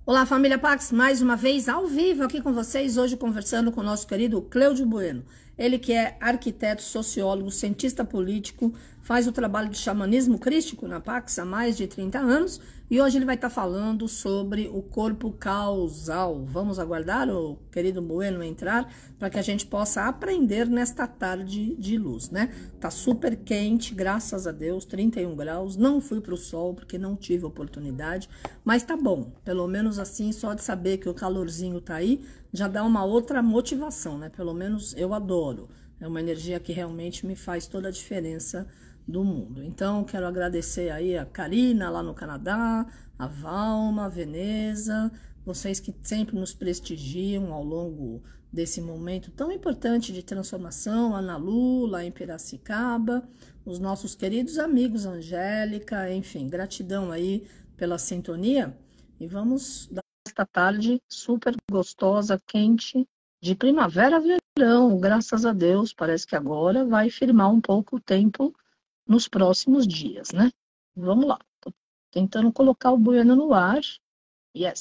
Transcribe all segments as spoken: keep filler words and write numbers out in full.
Olá, família Pax, mais uma vez ao vivo aqui com vocês, hoje conversando com o nosso querido Cleudio Bueno. Ele que é arquiteto, sociólogo, cientista político, faz o trabalho de xamanismo crístico na Pax há mais de trinta anos e hoje ele vai estar falando sobre o corpo causal. Vamos aguardar o querido Bueno entrar para que a gente possa aprender nesta tarde de luz, né? Tá super quente, graças a Deus, trinta e um graus, não fui para o sol porque não tive oportunidade, mas tá bom, pelo menos assim, só de saber que o calorzinho tá aí, já dá uma outra motivação, né? Pelo menos eu adoro. É uma energia que realmente me faz toda a diferença do mundo. Então, quero agradecer aí a Karina lá no Canadá, a Valma, a Veneza, vocês que sempre nos prestigiam ao longo desse momento tão importante de transformação, a Ana Lu, lá em Piracicaba, os nossos queridos amigos Angélica, enfim, gratidão aí pela sintonia. E vamos dar esta tarde super gostosa, quente, de primavera, verão, graças a Deus. Parece que agora vai firmar um pouco o tempo nos próximos dias, né? Vamos lá. Tô tentando colocar o Bueno no ar. Yes.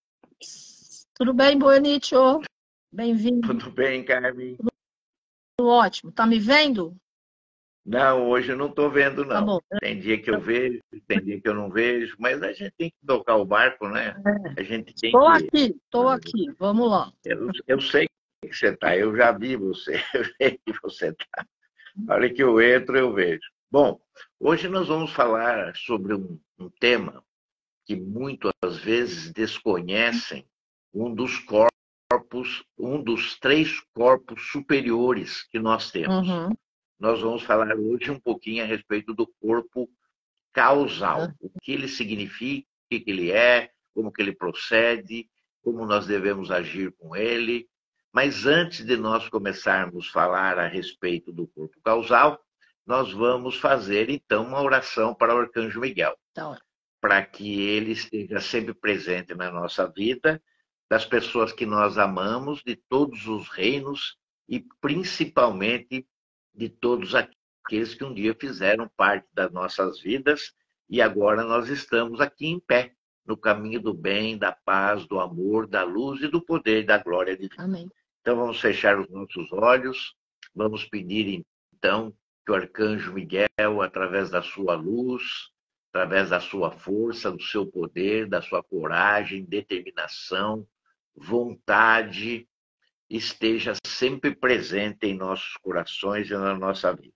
Tudo bem, Buenito? Bem-vindo. Tudo bem, Carmen? Tudo ótimo. Tá me vendo? Não, hoje eu não estou vendo, Tá não. bom. Tem dia que eu vejo, tem dia que eu não vejo, mas a gente tem que tocar o barco, né? A gente tem Tô que. aqui, tô aqui. Vamos lá. Eu, eu sei que você está, eu já vi você, eu sei que você está. A hora que eu entro, eu vejo. Bom, hoje nós vamos falar sobre um, um tema que muitas vezes desconhecem um dos corpos, um dos três corpos superiores que nós temos. Uhum. Nós vamos falar hoje um pouquinho a respeito do corpo causal, o que ele significa, o que ele é, como que ele procede, como nós devemos agir com ele. Mas antes de nós começarmos a falar a respeito do corpo causal, nós vamos fazer então uma oração para o Arcanjo Miguel, Tá. para que ele esteja sempre presente na nossa vida, das pessoas que nós amamos, de todos os reinos e principalmente de todos aqueles que um dia fizeram parte das nossas vidas e agora nós estamos aqui em pé, no caminho do bem, da paz, do amor, da luz e do poder da glória divina. Amém. Então vamos fechar os nossos olhos, vamos pedir então que o Arcanjo Miguel, através da sua luz, através da sua força, do seu poder, da sua coragem, determinação, vontade, esteja sempre presente em nossos corações e na nossa vida.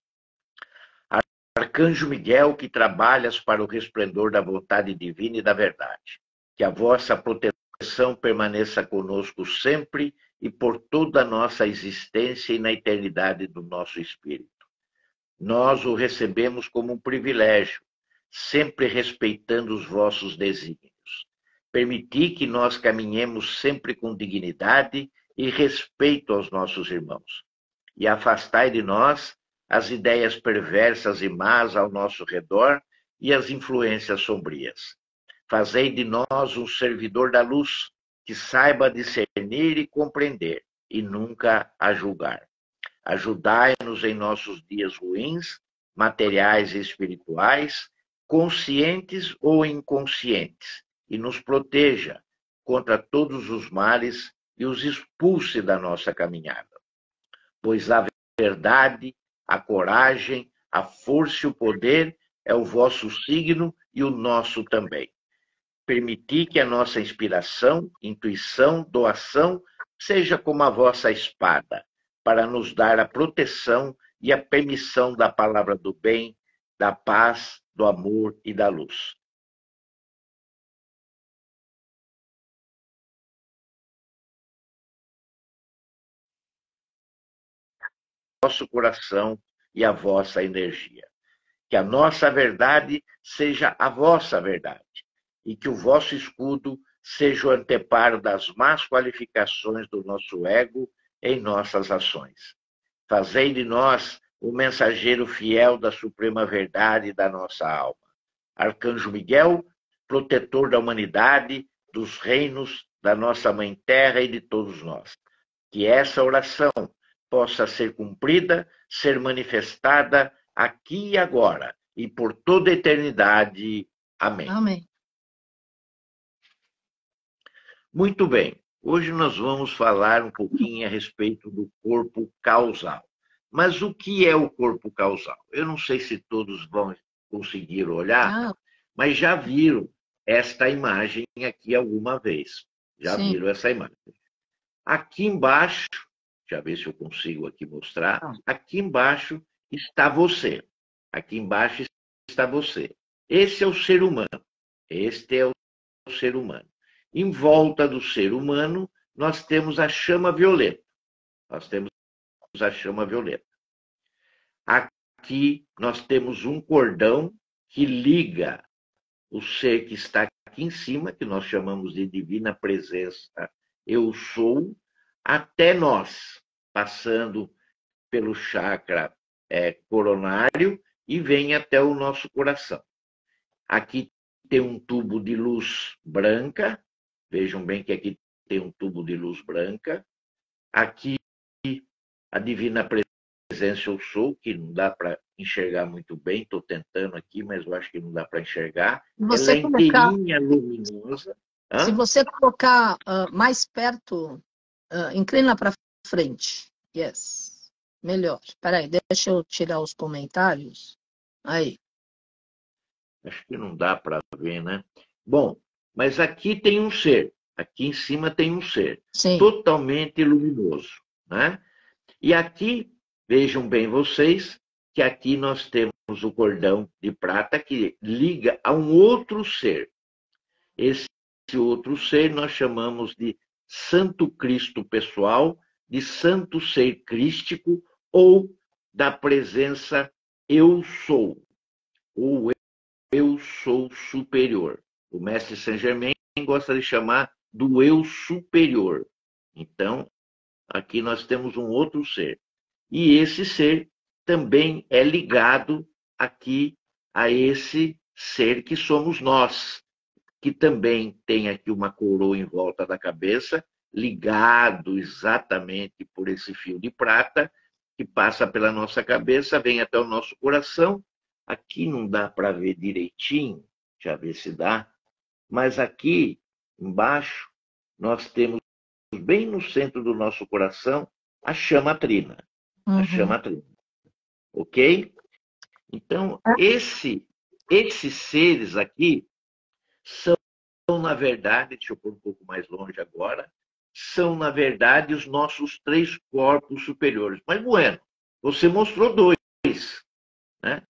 Arcanjo Miguel, que trabalhas para o resplendor da vontade divina e da verdade, que a vossa proteção permaneça conosco sempre e por toda a nossa existência e na eternidade do nosso espírito. Nós o recebemos como um privilégio, sempre respeitando os vossos desígnios. Permiti que nós caminhemos sempre com dignidade e respeito aos nossos irmãos. E afastai de nós as ideias perversas e más ao nosso redor e as influências sombrias. Fazei de nós um servidor da luz, que saiba discernir e compreender, e nunca a julgar. Ajudai-nos em nossos dias ruins, materiais e espirituais, conscientes ou inconscientes, e nos proteja contra todos os males e os expulse da nossa caminhada. Pois a verdade, a coragem, a força e o poder é o vosso signo e o nosso também. Permiti que a nossa inspiração, intuição, doação seja como a vossa espada, para nos dar a proteção e a permissão da palavra do bem, da paz, do amor e da luz. Nosso coração e a vossa energia. Que a nossa verdade seja a vossa verdade e que o vosso escudo seja o anteparo das más qualificações do nosso ego em nossas ações. Fazei de nós o mensageiro fiel da suprema verdade e da nossa alma. Arcanjo Miguel, protetor da humanidade, dos reinos, da nossa Mãe Terra e de todos nós. Que essa oração possa ser cumprida, ser manifestada aqui e agora, e por toda a eternidade. Amém. Amém. Muito bem. Hoje nós vamos falar um pouquinho a respeito do corpo causal. Mas o que é o corpo causal? Eu não sei se todos vão conseguir olhar, Ah, mas já viram esta imagem aqui alguma vez. Já sim. viram essa imagem. Aqui embaixo, deixa eu ver se eu consigo aqui mostrar. Ah. Aqui embaixo está você. Aqui embaixo está você. Esse é o ser humano. Este é o ser humano. Em volta do ser humano, nós temos a chama violeta. Nós temos a chama violeta. Aqui nós temos um cordão que liga o ser que está aqui em cima, que nós chamamos de divina presença, eu sou, até nós, passando pelo chakra é, coronário e vem até o nosso coração. Aqui tem um tubo de luz branca, vejam bem que aqui tem um tubo de luz branca. Aqui a divina presença eu sou, que não dá para enxergar muito bem, estou tentando aqui, mas eu acho que não dá para enxergar. Você Ela é colocar, inteirinha, luminosa. se Hã? você colocar uh, mais perto, uh, inclina para frente. Yes. Melhor. Peraí, deixa eu tirar os comentários. Aí. Acho que não dá para ver, né? Bom, mas aqui tem um ser. Aqui em cima tem um ser. Sim. Totalmente luminoso, né? E aqui, vejam bem vocês, que aqui nós temos o cordão de prata que liga a um outro ser. Esse outro ser nós chamamos de Santo Cristo pessoal, de Santo Ser Crístico ou da presença Eu Sou, ou Eu Sou Superior. O mestre Saint-Germain gosta de chamar do Eu Superior. Então, aqui nós temos um outro ser. E esse ser também é ligado aqui a esse ser que somos nós, que também tem aqui uma coroa em volta da cabeça, ligado exatamente por esse fio de prata, que passa pela nossa cabeça, vem até o nosso coração. Aqui não dá para ver direitinho, deixa eu ver se dá, mas aqui embaixo nós temos, bem no centro do nosso coração, a chama trina. Uhum. A chama trina. Ok? Então, esse, esses seres aqui são, na verdade, deixa eu pôr um pouco mais longe agora, são, na verdade, os nossos três corpos superiores. Mas, bueno, você mostrou dois, né?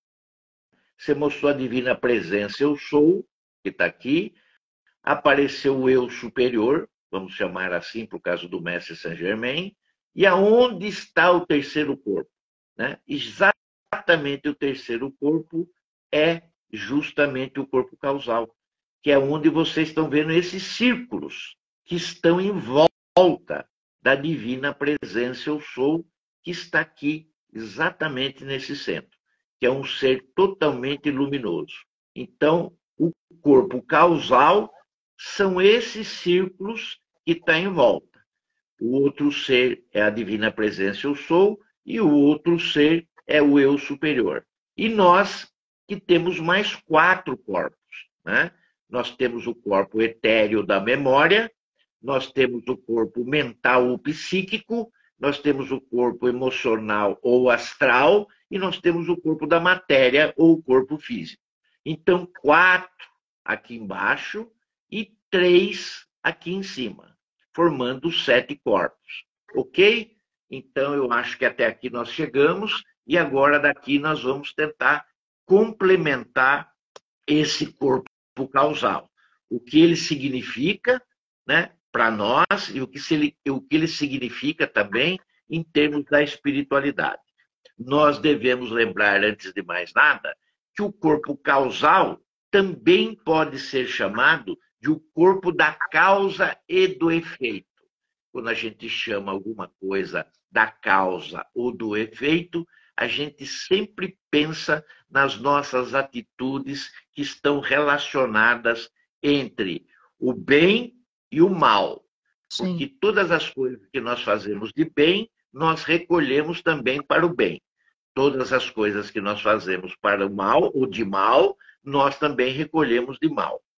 Você mostrou a divina presença, eu sou, que está aqui, apareceu o eu superior, vamos chamar assim por causa do mestre Saint-Germain, e aonde está o terceiro corpo? Né? Exatamente o terceiro corpo é justamente o corpo causal, que é onde vocês estão vendo esses círculos que estão em volta da divina presença eu sou, que está aqui exatamente nesse centro, que é um ser totalmente luminoso. Então, o corpo causal são esses círculos que estão em volta. O outro ser é a divina presença eu sou e o outro ser é o eu superior. E nós que temos mais quatro corpos, né? Nós temos o corpo etéreo da memória, nós temos o corpo mental ou psíquico, nós temos o corpo emocional ou astral e nós temos o corpo da matéria ou o corpo físico. Então, quatro aqui embaixo e três aqui em cima, formando sete corpos. Ok? Então, eu acho que até aqui nós chegamos e agora daqui nós vamos tentar complementar esse corpo causal. O que ele significa, né, para nós e o que, se, o que ele significa também em termos da espiritualidade. Nós devemos lembrar, antes de mais nada, que o corpo causal também pode ser chamado de o corpo da causa e do efeito. Quando a gente chama alguma coisa da causa ou do efeito, a gente sempre pensa nas nossas atitudes que estão relacionadas entre o bem e o mal. Sim. Porque todas as coisas que nós fazemos de bem, nós recolhemos também para o bem. Todas as coisas que nós fazemos para o mal ou de mal, nós também recolhemos de mal.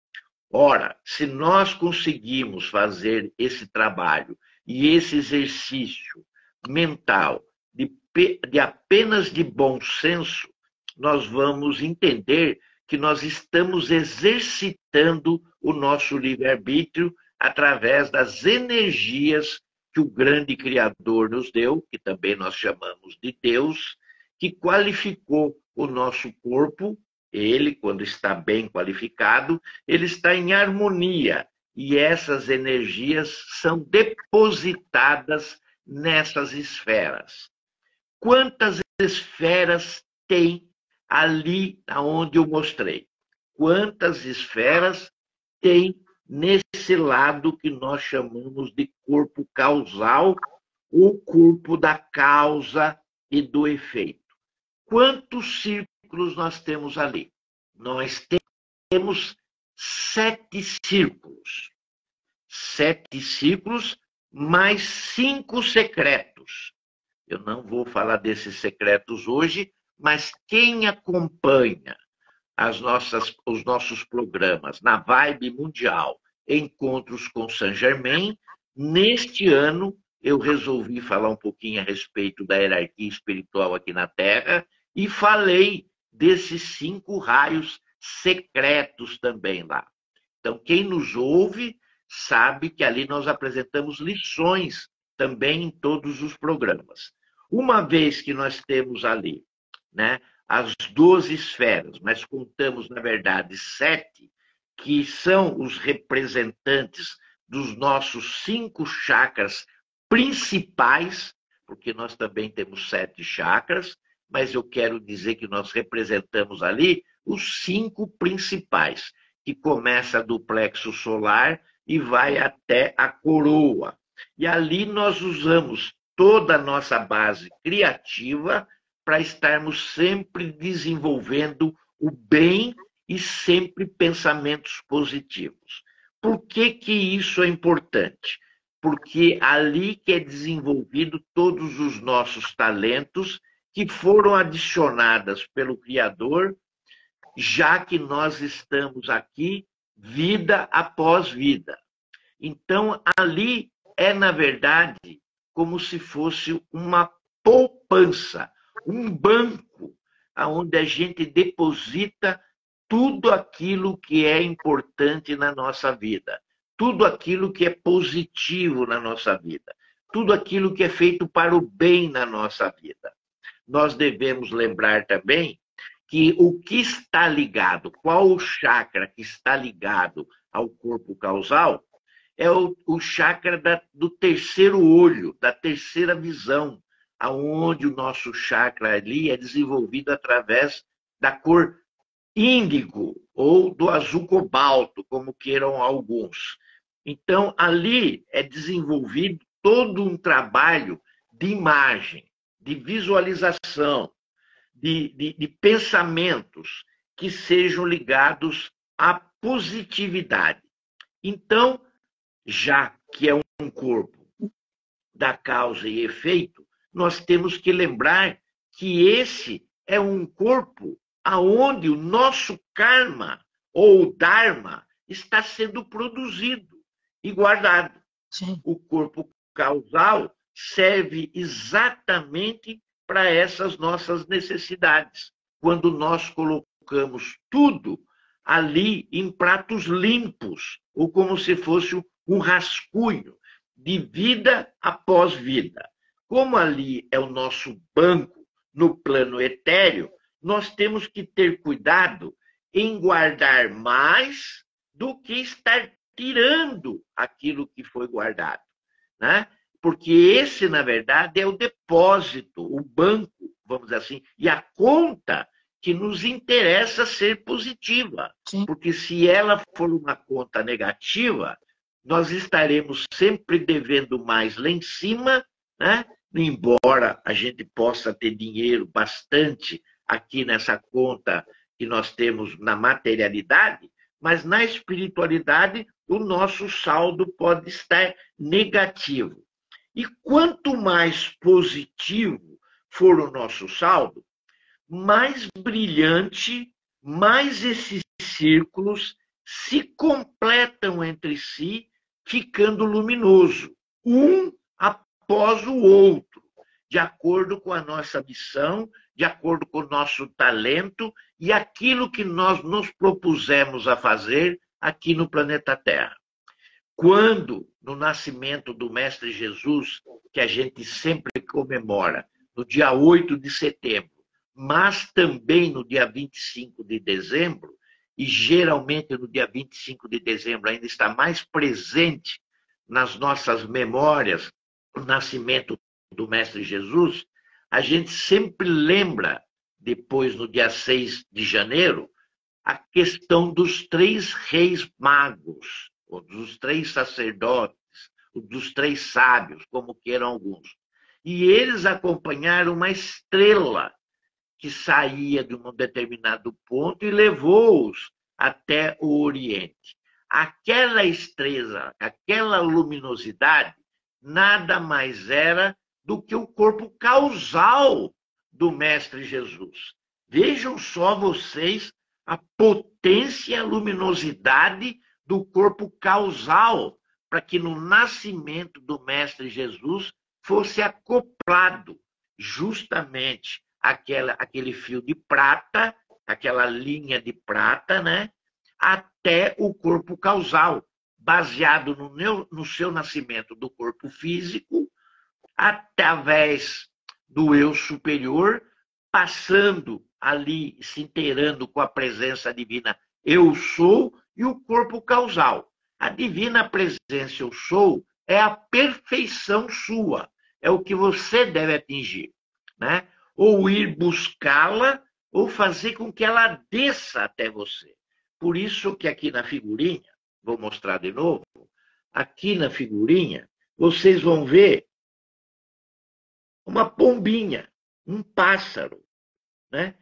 Ora, se nós conseguimos fazer esse trabalho e esse exercício mental de, de apenas de bom senso, nós vamos entender que nós estamos exercitando o nosso livre-arbítrio através das energias que o grande Criador nos deu, que também nós chamamos de Deus, que qualificou o nosso corpo. Ele, quando está bem qualificado, ele está em harmonia. E essas energias são depositadas nessas esferas. Quantas esferas tem ali onde eu mostrei? Quantas esferas tem nesse lado que nós chamamos de corpo causal, ou corpo da causa e do efeito? Quantos círculos nós temos ali? Nós temos sete círculos. Sete círculos mais cinco secretos. Eu não vou falar desses secretos hoje, mas quem acompanha as nossas, os nossos programas na Vibe Mundial, Encontros com Saint Germain, neste ano eu resolvi falar um pouquinho a respeito da hierarquia espiritual aqui na Terra e falei desses cinco raios secretos também lá. Então, quem nos ouve sabe que ali nós apresentamos lições também em todos os programas. Uma vez que nós temos ali, né, as doze esferas, mas contamos, na verdade, sete, que são os representantes dos nossos cinco chakras principais, porque nós também temos sete chakras, mas eu quero dizer que nós representamos ali os cinco principais, que começa do plexo solar e vai até a coroa. E ali nós usamos toda a nossa base criativa para estarmos sempre desenvolvendo o bem e sempre pensamentos positivos. Por que que isso é importante? Porque ali que é desenvolvido todos os nossos talentos que foram adicionados pelo Criador, já que nós estamos aqui vida após vida. Então, ali é, na verdade, como se fosse uma poupança, um banco, onde a gente deposita tudo aquilo que é importante na nossa vida, tudo aquilo que é positivo na nossa vida, tudo aquilo que é feito para o bem na nossa vida. Nós devemos lembrar também que o que está ligado, qual o chakra que está ligado ao corpo causal, é o, o chakra da, do terceiro olho, da terceira visão, aonde o nosso chakra ali é desenvolvido através da cor índigo ou do azul cobalto, como queiram alguns. Então, ali é desenvolvido todo um trabalho de imagem, de visualização, de, de, de pensamentos que sejam ligados à positividade. Então, já que é um corpo da causa e efeito, nós temos que lembrar que esse é um corpo aonde o nosso karma ou dharma está sendo produzido e guardado. Sim. O corpo causal serve exatamente para essas nossas necessidades. Quando nós colocamos tudo ali em pratos limpos, ou como se fosse um rascunho de vida após vida. Como ali é o nosso banco no plano etéreo, nós temos que ter cuidado em guardar mais do que estar tirando aquilo que foi guardado, né? Porque esse, na verdade, é o depósito, o banco, vamos dizer assim, e a conta que nos interessa ser positiva. Sim. Porque se ela for uma conta negativa, nós estaremos sempre devendo mais lá em cima, né? Embora a gente possa ter dinheiro bastante aqui nessa conta que nós temos na materialidade, mas na espiritualidade o nosso saldo pode estar negativo. E quanto mais positivo for o nosso saldo, mais brilhante, mais esses círculos se completam entre si, ficando luminoso, um após o outro, de acordo com a nossa missão, de acordo com o nosso talento e aquilo que nós nos propusemos a fazer aqui no planeta Terra. Quando, no nascimento do Mestre Jesus, que a gente sempre comemora, no dia oito de setembro, mas também no dia vinte e cinco de dezembro, e geralmente no dia vinte e cinco de dezembro ainda está mais presente nas nossas memórias o nascimento do Mestre Jesus, a gente sempre lembra, depois no dia seis de janeiro, a questão dos três reis magos, ou dos três sacerdotes, ou dos três sábios, como queiram alguns. E eles acompanharam uma estrela que saía de um determinado ponto e levou-os até o Oriente. Aquela estrela, aquela luminosidade, nada mais era do que o corpo causal do Mestre Jesus. Vejam só vocês a potência e a luminosidade do corpo causal, para que no nascimento do Mestre Jesus fosse acoplado justamente aquela, aquele fio de prata, aquela linha de prata, né, até o corpo causal, baseado no, meu, no seu nascimento do corpo físico, através do eu superior, passando ali, se inteirando com a presença divina eu sou, e o corpo causal. A divina presença eu sou é a perfeição sua, é o que você deve atingir, né? Ou ir buscá-la, ou fazer com que ela desça até você. Por isso que aqui na figurinha, vou mostrar de novo, aqui na figurinha, vocês vão ver uma pombinha, um pássaro, né?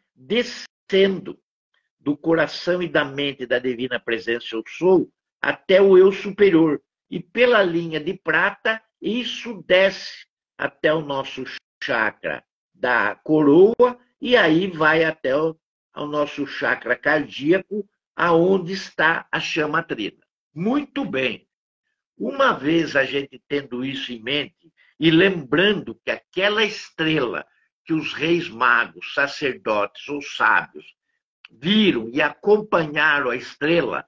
Descendo do coração e da mente da divina presença eu sou até o eu superior. E pela linha de prata, isso desce até o nosso chakra da coroa e aí vai até o ao nosso chakra cardíaco, aonde está a chama trina. Muito bem. Uma vez a gente tendo isso em mente e lembrando que aquela estrela que os reis magos, sacerdotes ou sábios viram e acompanharam a estrela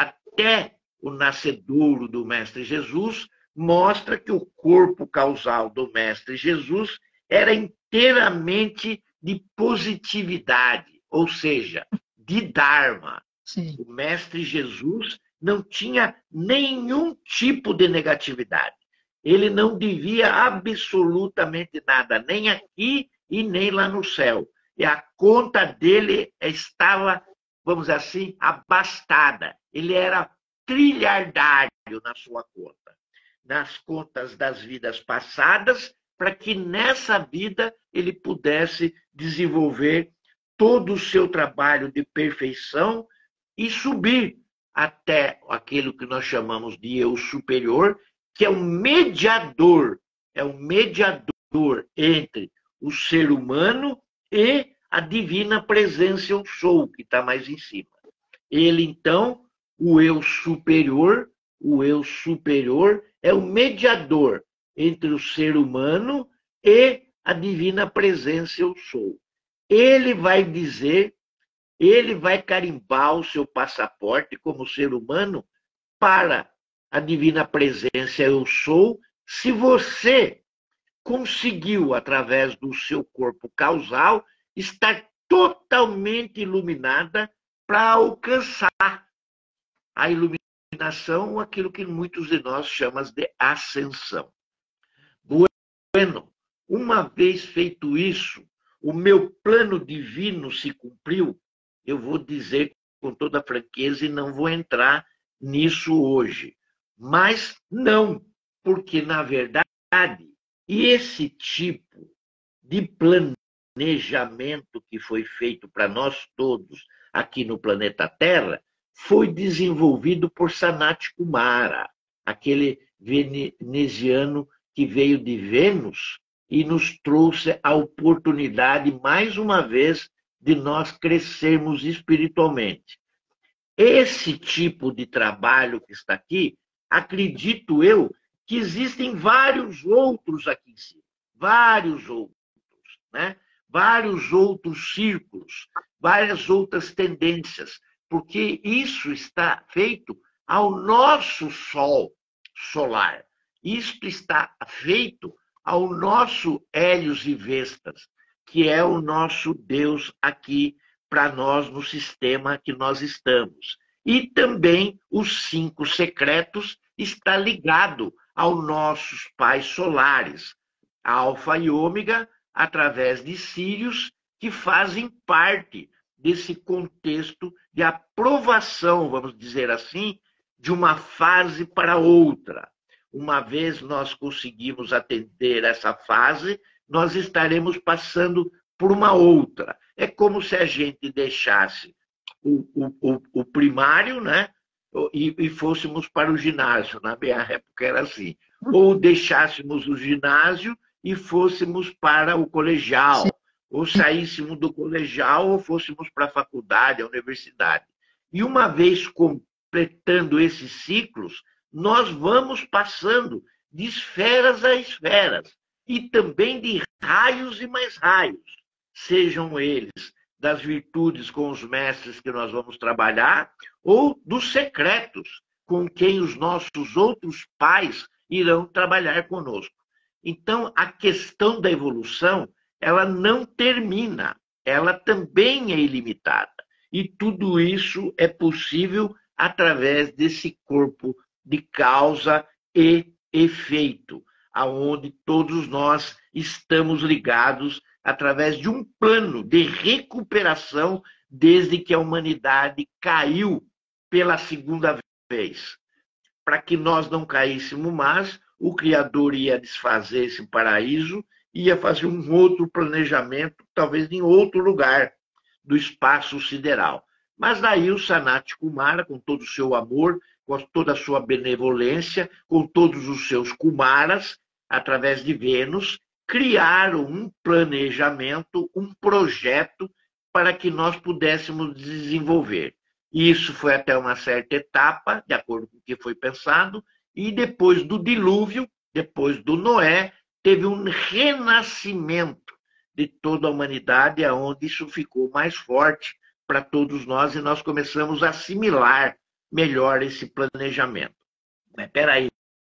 até o nascedouro do Mestre Jesus, mostra que o corpo causal do Mestre Jesus era inteiramente de positividade, ou seja, de Dharma. Sim. O Mestre Jesus não tinha nenhum tipo de negatividade. Ele não devia absolutamente nada, nem aqui e nem lá no céu. E a conta dele estava, vamos dizer assim, abastada. Ele era trilhardário na sua conta, nas contas das vidas passadas, para que nessa vida ele pudesse desenvolver todo o seu trabalho de perfeição e subir até aquilo que nós chamamos de eu superior, que é o mediador, é o mediador entre o ser humano e a divina presença eu sou, que está mais em cima. Ele, então, o eu superior, o eu superior é o mediador entre o ser humano e a divina presença eu sou. Ele vai dizer, ele vai carimbar o seu passaporte como ser humano para a divina presença eu sou, se você conseguiu, através do seu corpo causal, estar totalmente iluminada para alcançar a iluminação, aquilo que muitos de nós chamamos de ascensão. Bueno, uma vez feito isso, o meu plano divino se cumpriu, eu vou dizer com toda franqueza e não vou entrar nisso hoje. Mas não, porque, na verdade, esse tipo de planejamento que foi feito para nós todos aqui no planeta Terra foi desenvolvido por Sanat Kumara, aquele veneziano que veio de Vênus e nos trouxe a oportunidade, mais uma vez, de nós crescermos espiritualmente. esse tipo de trabalho que está aqui, acredito eu que existem vários outros aqui em cima, vários outros, né? Vários outros círculos, várias outras tendências, porque isso está feito ao nosso Sol solar. Isto está feito ao nosso Hélios e Vestas, que é o nosso Deus aqui para nós no sistema que nós estamos. E também os cinco secretos está ligado aos nossos pais solares, Alfa e Ômega, através de Sírios, que fazem parte desse contexto de aprovação, vamos dizer assim, de uma fase para outra. Uma vez nós conseguimos atender essa fase, nós estaremos passando por uma outra. É como se a gente deixasse o, o, o primário, né? E, e fôssemos para o ginásio. Na minha época era assim. Ou deixássemos o ginásio e fôssemos para o colegial. Sim. Ou saíssemos do colegial ou fôssemos para a faculdade, a universidade. E uma vez completando esses ciclos, nós vamos passando de esferas a esferas e também de raios e mais raios, sejam eles das virtudes com os mestres que nós vamos trabalhar ou dos secretos com quem os nossos outros pais irão trabalhar conosco. Então, a questão da evolução, ela não termina, ela também é ilimitada. E tudo isso é possível através desse corpo de causa e efeito, aonde todos nós estamos ligados através de um plano de recuperação desde que a humanidade caiu pela segunda vez. Para que nós não caíssemos mais, o Criador ia desfazer esse paraíso, ia fazer um outro planejamento, talvez em outro lugar do espaço sideral. Mas daí o Sanat Kumara, com todo o seu amor, com toda a sua benevolência, com todos os seus Kumaras, através de Vênus, criaram um planejamento, um projeto para que nós pudéssemos desenvolver. Isso foi até uma certa etapa, de acordo com o que foi pensado, e depois do dilúvio, depois do Noé, teve um renascimento de toda a humanidade, onde isso ficou mais forte para todos nós e nós começamos a assimilar melhor esse planejamento. Mas peraí,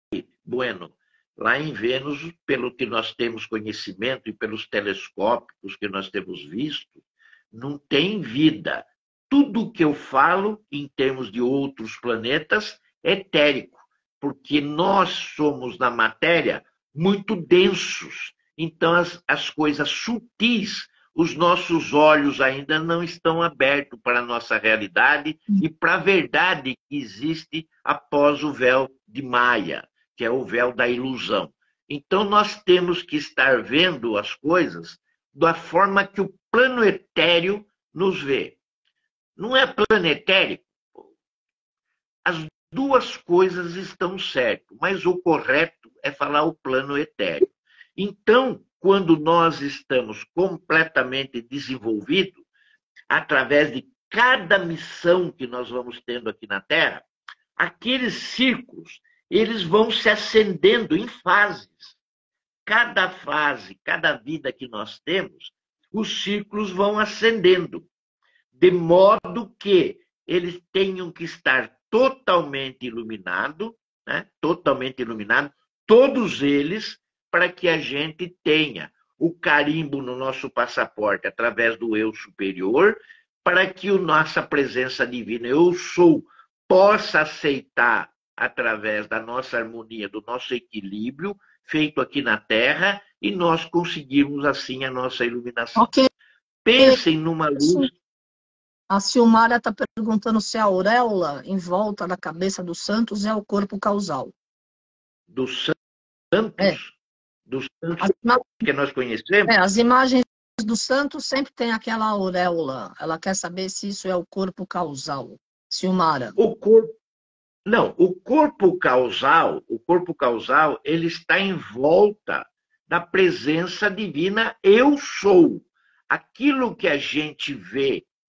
Bueno, lá em Vênus, pelo que nós temos conhecimento e pelos telescópicos que nós temos visto, não tem vida. Tudo que eu falo, em termos de outros planetas, é etérico, porque nós somos, na matéria, muito densos. Então, as, as coisas sutis, os nossos olhos ainda não estão abertos para a nossa realidade e para a verdade que existe após o véu de Maia, que é o véu da ilusão. Então, nós temos que estar vendo as coisas da forma que o plano etéreo nos vê. Não é plano etérico? As duas coisas estão certas, mas o correto é falar o plano etéreo. Então, quando nós estamos completamente desenvolvidos, através de cada missão que nós vamos tendo aqui na Terra, aqueles círculos, eles vão se acendendo em fases. Cada fase, cada vida que nós temos, os círculos vão acendendo, de modo que eles tenham que estar totalmente iluminados, né? Totalmente iluminados, todos eles, para que a gente tenha o carimbo no nosso passaporte através do eu superior, para que a nossa presença divina, eu sou, possa aceitar através da nossa harmonia, do nosso equilíbrio, feito aqui na Terra, e nós conseguirmos assim a nossa iluminação. Okay. Pensem numa luz... A Silmara está perguntando se a auréola em volta da cabeça dos santos é o corpo causal. Dos santos? É. Dos santos ima... que nós conhecemos? É, as imagens dos santos sempre tem aquela auréola. Ela quer saber se isso é o corpo causal. Silmara. O corpo... Não, o corpo causal, o corpo causal, ele está em volta da presença divina eu sou. Aquilo que a gente vê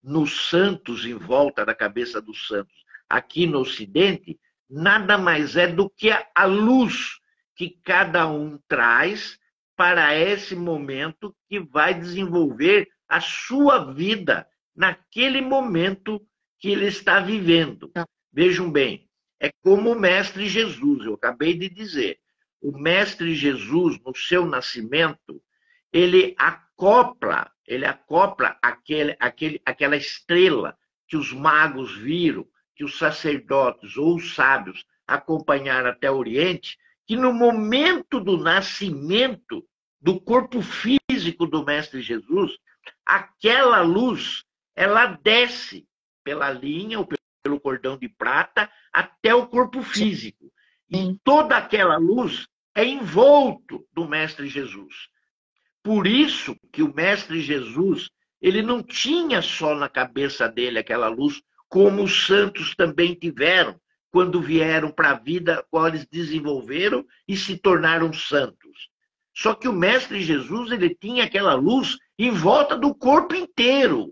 nos santos, em volta da cabeça dos santos, aqui no Ocidente, nada mais é do que a luz que cada um traz para esse momento que vai desenvolver a sua vida naquele momento que ele está vivendo. Vejam bem, é como o Mestre Jesus, eu acabei de dizer. O Mestre Jesus, no seu nascimento, ele acopla, ele acopla aquele, aquele, aquela estrela que os magos viram, que os sacerdotes ou os sábios acompanharam até o Oriente, que no momento do nascimento do corpo físico do Mestre Jesus, aquela luz, ela desce pela linha, ou pelo cordão de prata, até o corpo físico. E toda aquela luz é envolto do Mestre Jesus. Por isso que o Mestre Jesus, ele não tinha só na cabeça dele aquela luz, como os santos também tiveram, quando vieram para a vida, qual eles desenvolveram e se tornaram santos. Só que o Mestre Jesus, ele tinha aquela luz em volta do corpo inteiro.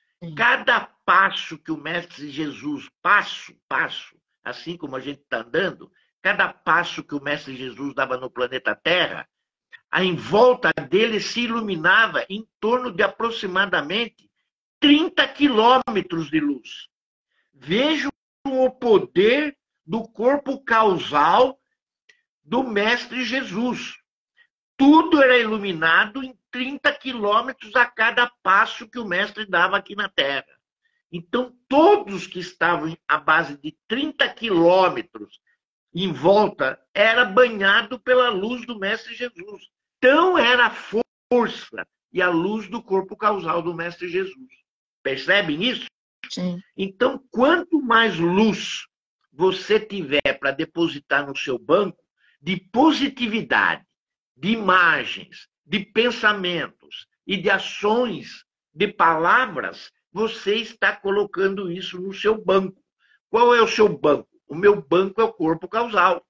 Cada passo que o Mestre Jesus, passo, passo, assim como a gente está andando, cada passo que o Mestre Jesus dava no planeta Terra, a em volta dele se iluminava em torno de aproximadamente trinta quilômetros de luz. Vejam o poder do corpo causal do Mestre Jesus. Tudo era iluminado em trinta quilômetros a cada passo que o Mestre dava aqui na Terra. Então, todos que estavam à base de trinta quilômetros em volta era banhado pela luz do Mestre Jesus. Então, era a força e a luz do corpo causal do Mestre Jesus. Percebem isso? Sim. Então, quanto mais luz você tiver para depositar no seu banco de positividade, de imagens, de pensamentos e de ações, de palavras, você está colocando isso no seu banco. Qual é o seu banco? O meu banco é o corpo causal.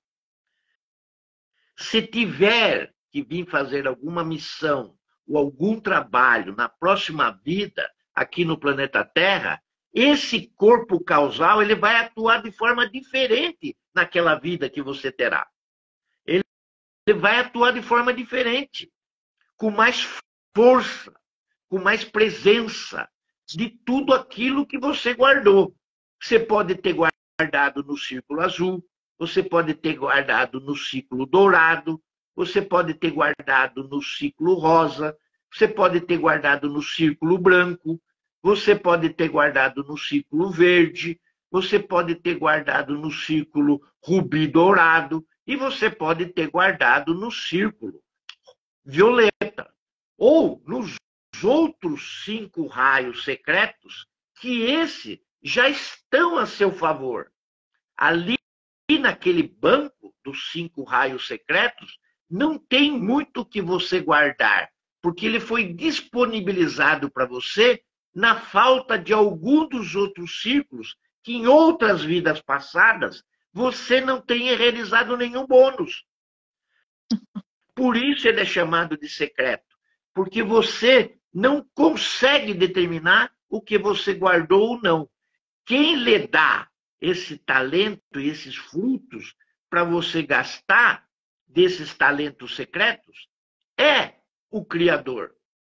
Se tiver que vir fazer alguma missão ou algum trabalho na próxima vida aqui no planeta Terra, esse corpo causal ele vai atuar de forma diferente naquela vida que você terá. Ele vai atuar de forma diferente, com mais força, com mais presença de tudo aquilo que você guardou. Você pode ter guardado no círculo azul, você pode ter guardado no círculo dourado, você pode ter guardado no círculo rosa, você pode ter guardado no círculo branco, você pode ter guardado no círculo verde, você pode ter guardado no círculo rubi dourado e você pode ter guardado no círculo violeta. Ou nos outros cinco raios secretos que esse já estão a seu favor. Ali naquele banco dos cinco raios secretos não tem muito o que você guardar, porque ele foi disponibilizado para você na falta de algum dos outros círculos que em outras vidas passadas você não tenha realizado nenhum bônus. Por isso ele é chamado de secreto, porque você não consegue determinar o que você guardou ou não. Quem lhe dá esse talento e esses frutos para você gastar desses talentos secretos é o Criador.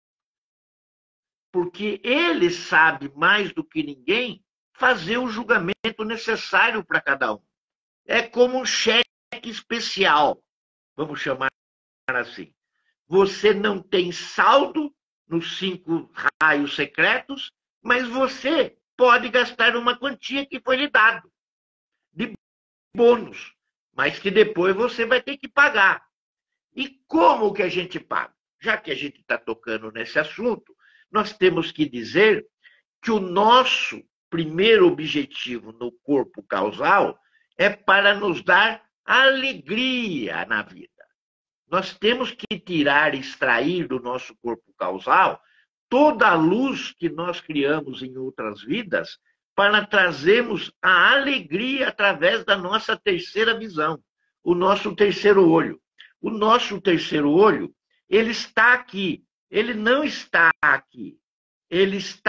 Porque ele sabe mais do que ninguém fazer o julgamento necessário para cada um. É como um cheque especial, vamos chamar assim. Você não tem saldo nos cinco raios secretos, mas você pode gastar uma quantia que foi lhe dado de bônus, mas que depois você vai ter que pagar. E como que a gente paga? Já que a gente está tocando nesse assunto, nós temos que dizer que o nosso primeiro objetivo no corpo causal é para nos dar alegria na vida. Nós temos que tirar e extrair do nosso corpo causal toda a luz que nós criamos em outras vidas para trazermos a alegria através da nossa terceira visão, o nosso terceiro olho. O nosso terceiro olho, ele está aqui, ele não está aqui, ele está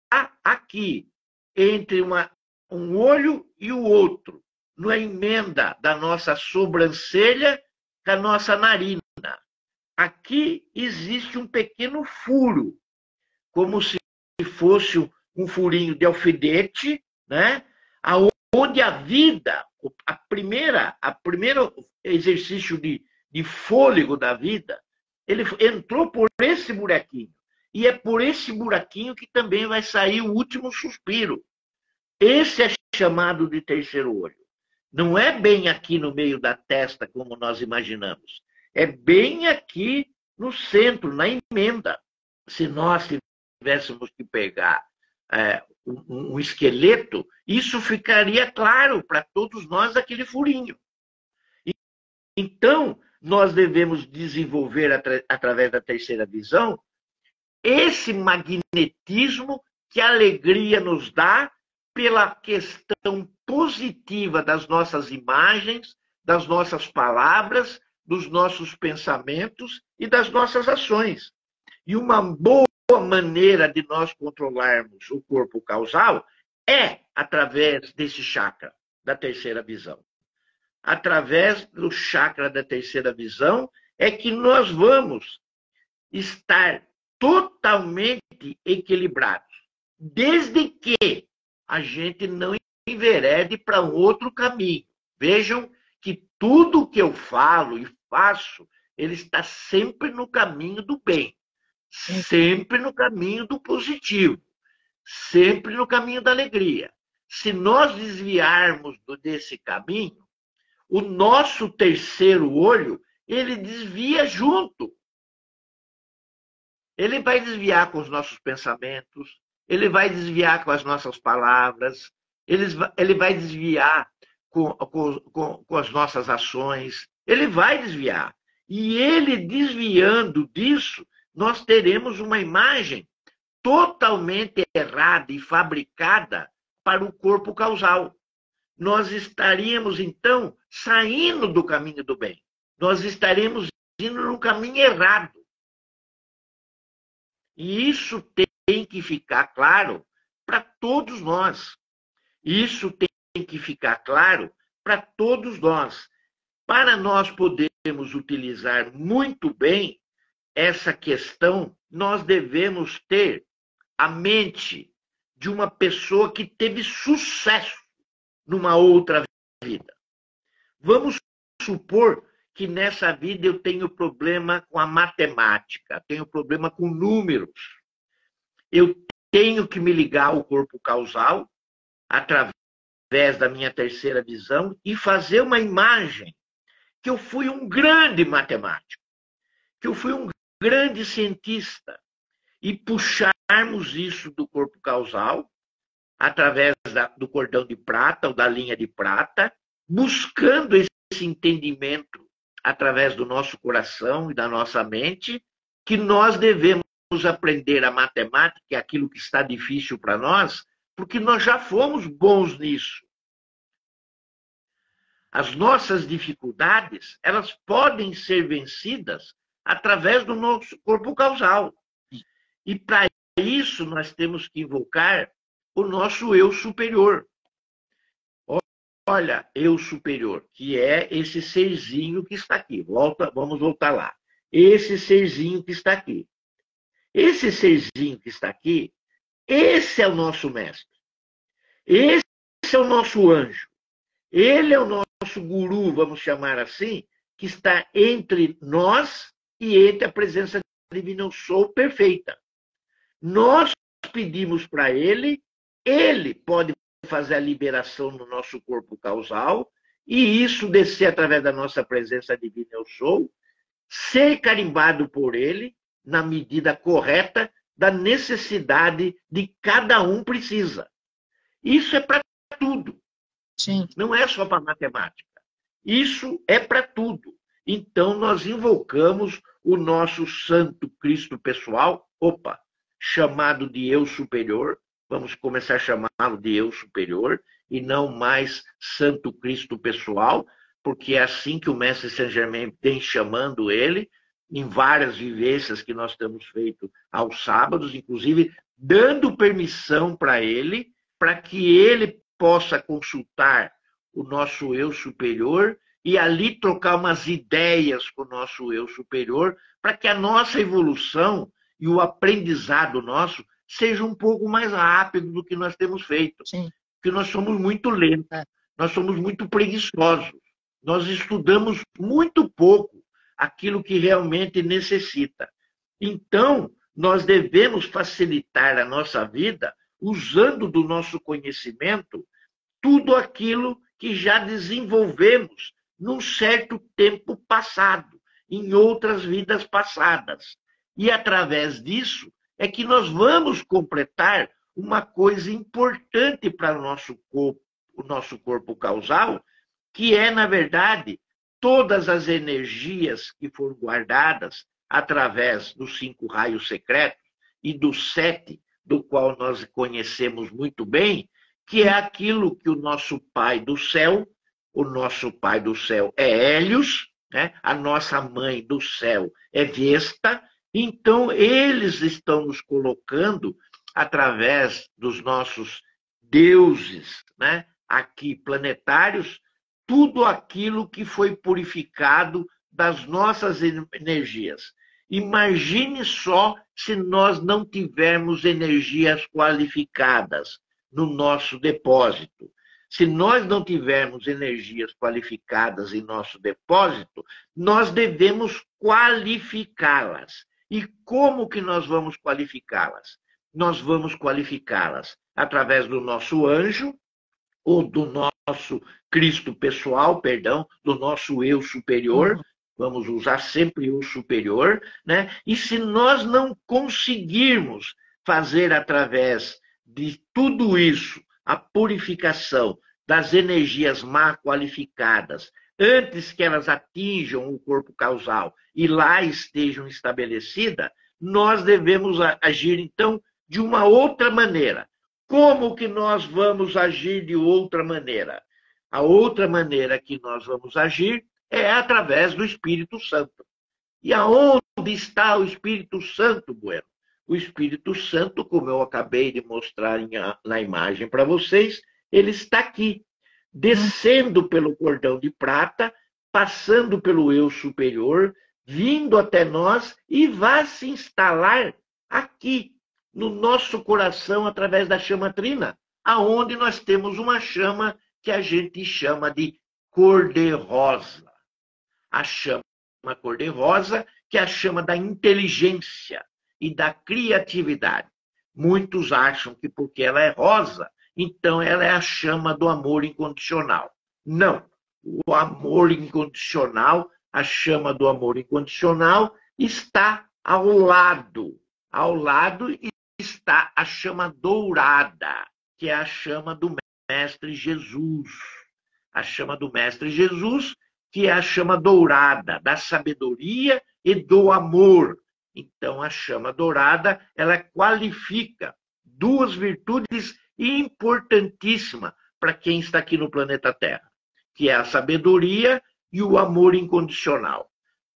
aqui, entre uma, um olho e o outro, na emenda da nossa sobrancelha com a nossa narina. Aqui existe um pequeno furo, como se fosse um furinho de alfinete, né? Onde a vida, a primeira, a primeiro exercício de, de fôlego da vida, ele entrou por esse buraquinho. E é por esse buraquinho que também vai sair o último suspiro. Esse é chamado de terceiro olho. Não é bem aqui no meio da testa, como nós imaginamos. É bem aqui no centro, na emenda. Se nós tivéssemos que pegar é, um, um esqueleto, isso ficaria claro para todos nós aquele furinho. E, então, nós devemos desenvolver, atra, através da terceira visão, esse magnetismo que a alegria nos dá pela questão positiva das nossas imagens, das nossas palavras, dos nossos pensamentos e das nossas ações. E uma boa maneira de nós controlarmos o corpo causal é através desse chakra da terceira visão. Através do chakra da terceira visão é que nós vamos estar totalmente equilibrados, desde que a gente não enverede para um outro caminho. Vejam que tudo que eu falo e faço, ele está sempre no caminho do bem, sempre no caminho do positivo, sempre no caminho da alegria. Se nós desviarmos desse caminho, o nosso terceiro olho, ele desvia junto. Ele vai desviar com os nossos pensamentos, ele vai desviar com as nossas palavras, ele, ele vai desviar com, com, com, com as nossas ações, ele vai desviar. E ele desviando disso, nós teremos uma imagem totalmente errada e fabricada para o corpo causal. Nós estaríamos, então, saindo do caminho do bem. Nós estaremos indo no caminho errado. E isso tem que ficar claro para todos nós. Isso tem que ficar claro para todos nós. Para nós podermos utilizar muito bem essa questão, nós devemos ter a mente de uma pessoa que teve sucesso numa outra vida. Vamos supor que nessa vida eu tenho problema com a matemática, tenho problema com números. Eu tenho que me ligar ao corpo causal através da minha terceira visão e fazer uma imagem que eu fui um grande matemático, que eu fui um grande cientista, e puxarmos isso do corpo causal através da, do cordão de prata ou da linha de prata, buscando esse entendimento através do nosso coração e da nossa mente, que nós devemos aprender a matemática, que é aquilo que está difícil para nós, porque nós já fomos bons nisso. As nossas dificuldades, elas podem ser vencidas através do nosso corpo causal. E para isso nós temos que invocar o nosso eu superior. Olha, eu superior, que é esse serzinho que está aqui. Volta, vamos voltar lá. Esse serzinho que está aqui. Esse serzinho que está aqui, esse é o nosso mestre. Esse é o nosso anjo. Ele é o nosso guru, vamos chamar assim, que está entre nós e entre a presença divina, eu sou perfeita. Nós pedimos para ele, ele pode fazer a liberação no nosso corpo causal, e isso descer através da nossa presença divina, eu sou, ser carimbado por ele, na medida correta da necessidade de cada um precisa. Isso é para tudo. Sim. Não é só para matemática. Isso é para tudo. Então, nós invocamos o nosso Santo Cristo pessoal, opa, chamado de Eu Superior, vamos começar a chamá-lo de Eu Superior, e não mais Santo Cristo pessoal, porque é assim que o Mestre Saint-Germain vem chamando ele, em várias vivências que nós temos feito aos sábados, inclusive dando permissão para ele, para que ele possa consultar o nosso eu superior e ali trocar umas ideias com o nosso eu superior, para que a nossa evolução e o aprendizado nosso seja um pouco mais rápido do que nós temos feito. Sim. Porque nós somos muito lentos, É. nós somos muito preguiçosos, nós estudamos muito pouco aquilo que realmente necessita. Então, nós devemos facilitar a nossa vida usando do nosso conhecimento tudo aquilo que já desenvolvemos num certo tempo passado, em outras vidas passadas. E através disso é que nós vamos completar uma coisa importante para o nosso corpo, o nosso corpo causal, que é, na verdade, todas as energias que foram guardadas através dos cinco raios secretos e dos sete, do qual nós conhecemos muito bem, que é aquilo que o nosso Pai do Céu, o nosso Pai do Céu é Hélios, né? A nossa Mãe do Céu é Vesta. Então, eles estão nos colocando, através dos nossos deuses, né? Aqui planetários, tudo aquilo que foi purificado das nossas energias. Imagine só se nós não tivermos energias qualificadas no nosso depósito. Se nós não tivermos energias qualificadas em nosso depósito, nós devemos qualificá-las. E como que nós vamos qualificá-las? Nós vamos qualificá-las através do nosso anjo, ou do nosso Cristo pessoal, perdão, do nosso eu superior. Uhum. Vamos usar sempre o superior, né? E se nós não conseguirmos fazer através de tudo isso a purificação das energias má qualificadas, antes que elas atinjam o corpo causal e lá estejam estabelecidas, nós devemos agir, então, de uma outra maneira. Como que nós vamos agir de outra maneira? A outra maneira que nós vamos agir é através do Espírito Santo. E aonde está o Espírito Santo, Bueno? O Espírito Santo, como eu acabei de mostrar na imagem para vocês, ele está aqui, descendo pelo cordão de prata, passando pelo eu superior, vindo até nós e vai se instalar aqui, no nosso coração, através da chama trina, aonde nós temos uma chama que a gente chama de cor-de-rosa. A chama cor-de-rosa, que é a chama da inteligência e da criatividade. Muitos acham que porque ela é rosa, então ela é a chama do amor incondicional. Não. O amor incondicional, a chama do amor incondicional, está ao lado. Ao lado está a chama dourada, que é a chama do Mestre Jesus. A chama do Mestre Jesus, que é a chama dourada, da sabedoria e do amor. Então, a chama dourada, ela qualifica duas virtudes importantíssimas para quem está aqui no planeta Terra, que é a sabedoria e o amor incondicional.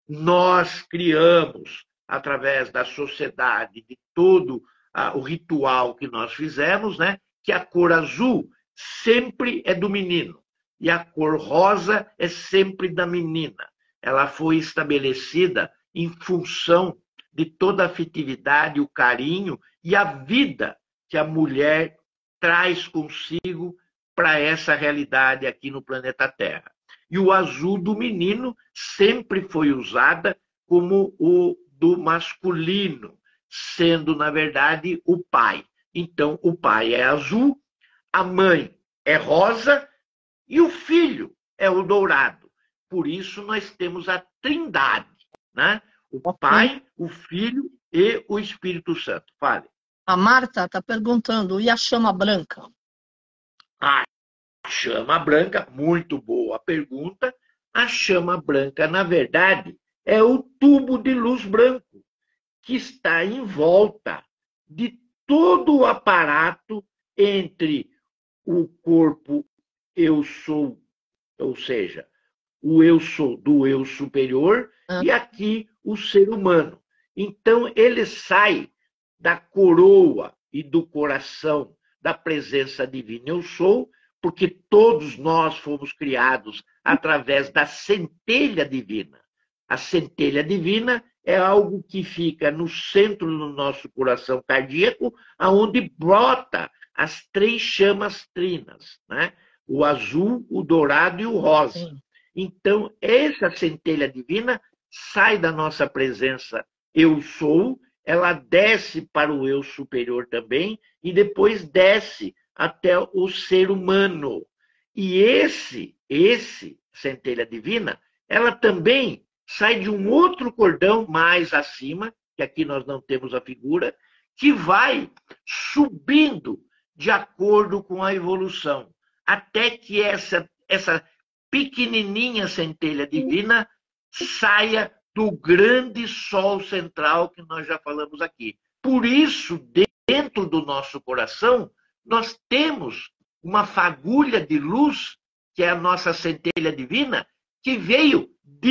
Nós criamos, através da sociedade, de todo ah, o ritual que nós fizemos, né, que a cor azul sempre é do menino e a cor rosa é sempre da menina. Ela foi estabelecida em função de toda a afetividade, o carinho e a vida que a mulher traz consigo para essa realidade aqui no planeta Terra. E o azul do menino sempre foi usada como o do masculino, sendo, na verdade, o pai. Então, o pai é azul, a mãe é rosa e o filho é o dourado. Por isso, nós temos a trindade, né? O Pai, o Filho e o Espírito Santo. Fale. A Marta está perguntando, e a chama branca? A chama branca, muito boa pergunta. A chama branca, na verdade, é o tubo de luz branco que está em volta de todo o aparato entre o corpo eu sou, ou seja, o eu sou do eu superior ah. e aqui o ser humano. Então, ele sai da coroa e do coração da presença divina eu sou, porque todos nós fomos criados através da centelha divina. A centelha divina é algo que fica no centro do nosso coração cardíaco, aonde brota as três chamas trinas, né? O azul, o dourado e o rosa. Sim. Então, essa centelha divina sai da nossa presença eu sou, ela desce para o eu superior também, e depois desce até o ser humano. E esse, esse centelha divina, ela também sai de um outro cordão mais acima, que aqui nós não temos a figura, que vai subindo de acordo com a evolução, até que essa, essa pequenininha centelha divina saia do grande sol central que nós já falamos aqui. Por isso, dentro do nosso coração, nós temos uma fagulha de luz, que é a nossa centelha divina, que veio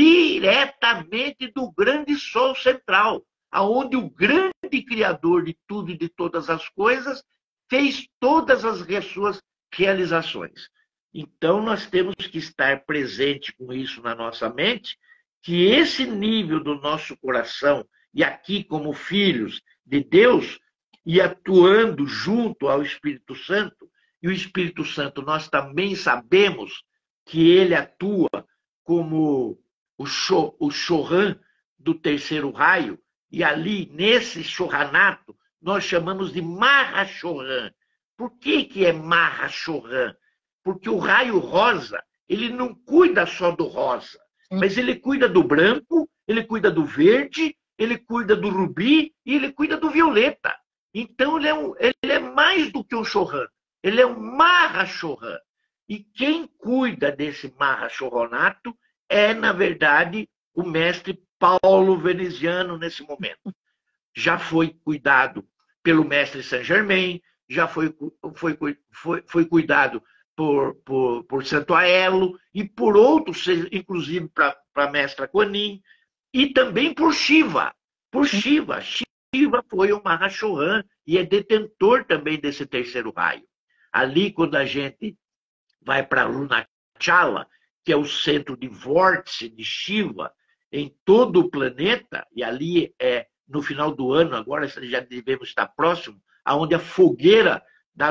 diretamente do grande sol central, aonde o grande Criador de tudo e de todas as coisas fez todas as suas realizações. Então, nós temos que estar presente com isso na nossa mente, que esse nível do nosso coração, e aqui como filhos de Deus, e atuando junto ao Espírito Santo, e o Espírito Santo nós também sabemos que ele atua como o, Cho, o Chohan do terceiro raio, e ali, nesse Chohanato, nós chamamos de Mahachohan. Por que que é Mahachohan? Porque o raio rosa, ele não cuida só do rosa, mas ele cuida do branco, ele cuida do verde, ele cuida do rubi e ele cuida do violeta. Então, ele é, um, ele é mais do que um Chohan. Ele é um Mahachohan. E quem cuida desse Mahachorronato é, na verdade, o mestre Paulo Veneziano nesse momento. Já foi cuidado pelo mestre Saint-Germain, já foi, foi, foi, foi cuidado por, por, por Santo Aelo e por outros, inclusive para a mestra Kuan Yin, e também por Shiva. Por Shiva. Shiva foi o Mahachohan e é detentor também desse terceiro raio. Ali, quando a gente vai para Lunachala, que é o centro de vórtice de Shiva em todo o planeta, e ali é no final do ano, agora já devemos estar próximo, aonde a fogueira da,